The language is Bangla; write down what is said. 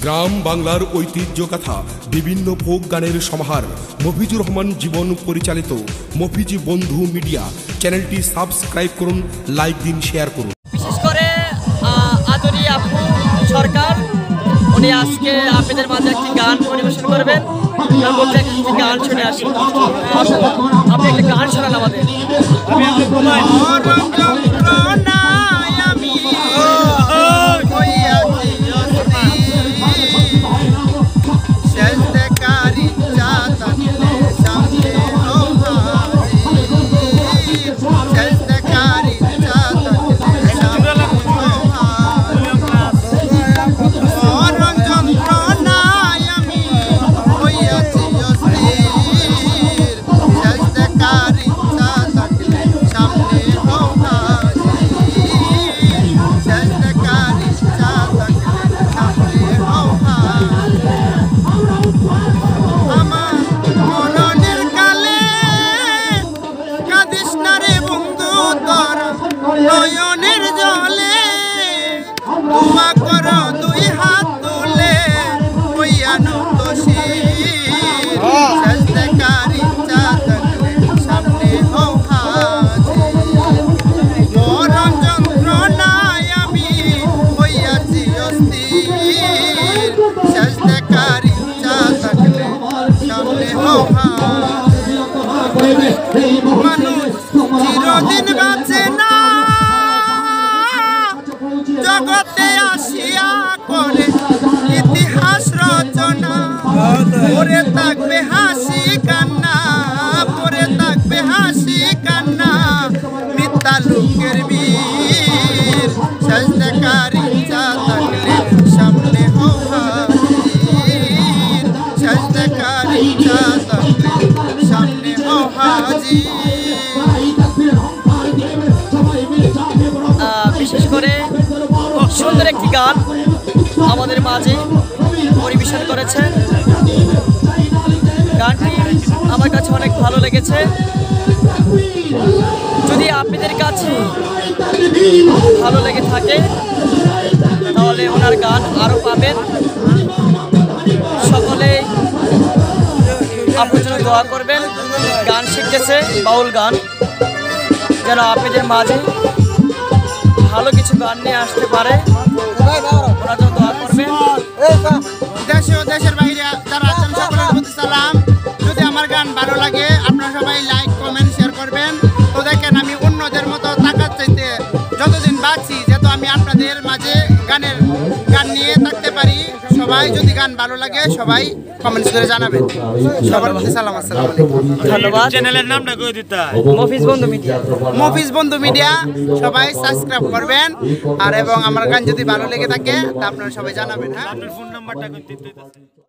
গ্রাম বাংলার ঐতিহ্য কথা, বিভিন্ন ফোক গানের সমাহার। মফিজুর রহমান জীবন পরিচালিত মফিজি বন্ধু মিডিয়া চ্যানেলটি সাবস্ক্রাইব করুন, লাইক দিন, শেয়ার করুন। বিশেষ করে আদরি আপু সরকার, উনি আজকে আপনাদের মাঝে একটি গান পরিবেশন করবেন। তার মধ্যে একটি গান শুনে আসি। আপনি একটা গান শোনান আমাদের। নয়নের জলে তোমা করো দুই হাত তুলে কইয়ানো দোষীর সাজদাকারী চাঁদলে সামনে হও হাজির। মরণ যন্ত্রণায় আমি হইয়াছি অস্থির, সাজদাকারী চাঁদলে সামনে হও হাজির। মানুষ চিরদিন বাঁচে না, জগতে আসিয়া করে ইতিহাস রচনা। পরে থাকবে হাসি কান্না, পরে থাকবে হাসি কান্না, মিথ্যা লোকের বীর সাজদাকারী চাঁদলে সামনে হও হাজির, সাজদাকারী চাঁদলে সামনে হও হাজির। বিশেষ করে সুন্দর একটি গান আমাদের মাঝে পরিবেশন করেছেন। গানটি আমার কাছে অনেক ভালো লেগেছে। যদি আপনাদের কাছে ভালো লেগে থাকে তাহলে ওনার গান আরও পাবেন। সকলেই আপনার জন্য দোয়া করবেন। গান শিখতেছে, বাউল গান, যেন আপনাদের মাঝে ভালো কিছু গান নিয়ে আসতে পারে। ওনার জন্য দোয়া করবেন। দেশে ও দেশের বাইরে যারা আছেন সকলের প্রতি সালাম। যদি আমার গান ভালো লাগে আপনারা সবাই লাইক, কমেন্ট, শেয়ার করবেন। তো দেখেন, আমি অন্যদের মতো টাকার চাইতে যতদিন বাঁচি, যেহেতু আমি আপনাদের মাঝে গান নিয়ে থাকতে পারি। সবাই যদি গান ভালো লাগে সবাই কমেন্টস করে জানাবেন। সবার প্রতি সালাম, আসসালামু আলাইকুম। ধন্যবাদ। চ্যানেলের নামটা কই দিতা? মফিজ বন্ধু মিডিয়া। মফিজ বন্ধু মিডিয়া সবাই সাবস্ক্রাইব করবেন। আর এবং আমার গান যদি ভালো লেগে থাকে তা আপনারা সবাই জানাবেন। হ্যাঁ, আপনার ফোন নাম্বারটা কই দিতে?